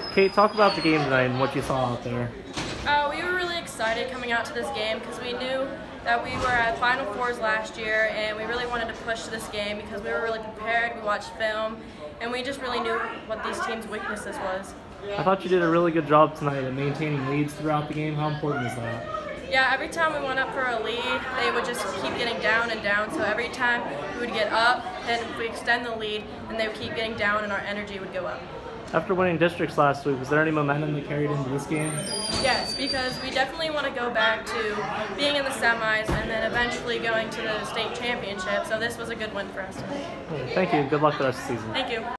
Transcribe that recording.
Kate, talk about the game tonight and what you saw out there. We were really excited coming out to this game because we knew that we were at Final Fours last year and we really wanted to push to this game because we were really prepared, we watched film, and we just really knew what these teams' weaknesses was. I thought you did a really good job tonight at maintaining leads throughout the game. How important is that? Yeah, every time we went up for a lead, they would just keep getting down and down. So every time we would get up, and we extend the lead, and they would keep getting down, and our energy would go up. After winning districts last week, was there any momentum that carried into this game? Yes, because we definitely want to go back to being in the semis and then eventually going to the state championship. So this was a good win for us today. Thank you. Good luck the rest of the season. Thank you.